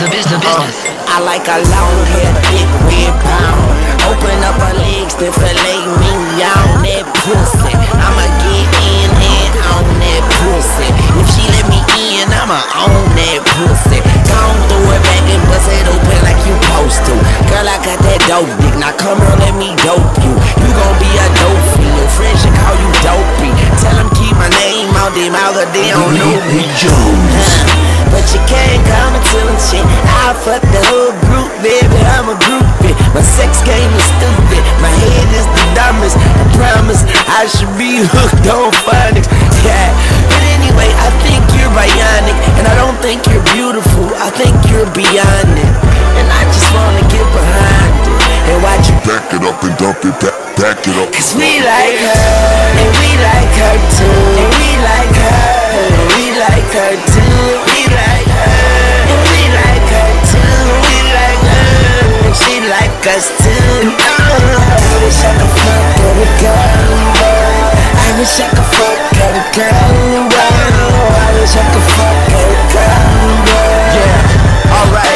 I like a long hair, thick red pound. Open up her legs, then fillet me on that pussy. I'ma get in and on that pussy. If she let me in, I'ma own that pussy. Gon' throw it back and bust it open like you supposed to. Girl, I got that dope dick, now come on, let me dope you. You gon' be a dope fiend, your friends should call you dopey. Tell them keep my name out their mouth, or they don't know me. But you can't come until I'm shit. I fuck the whole group, baby, I'm a groupie. My sex game is stupid, my head is the dumbest. I promise I should be hooked on phonics. Yeah, but anyway, I think you're bionic, and I don't think you're beautiful, I think you're beyond it. And I just wanna get behind it and watch you back it up and dump it, back it up. Cause we like her, and we like her too. And we like her, and we like her too. We like her, and we like her too. We like her, and she like us too. I wish I could fuck every girl. I wish I could fuck every girl. I wish I could fuck every girl. Yeah, alright.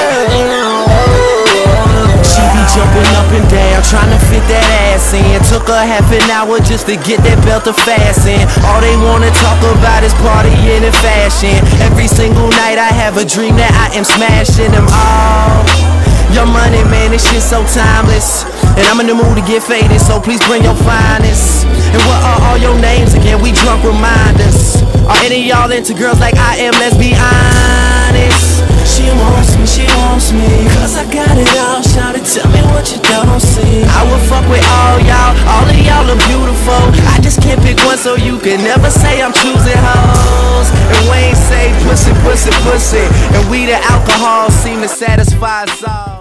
She be jumping up and down, trying to fit that ass in. Took her half an hour just to get that belt to fasten. All they wanna talk about is partying and fashion. Every single night I have a dream that I am smashing them all. Your money, man, this shit so timeless. And I'm in the mood to get faded, so please bring your finest. And what are all your names again? We drunk reminders. Are any of y'all into girls like I am? Let's be honest. She wants me, cause I got it all. Shout it, tell me what you don't see. I will fuck with all of y'all are beautiful. I just can't pick one, so you can never say I'm choosing hoes. And Wayne say pussy, pussy, pussy. And we the alcohol seem to satisfy us all.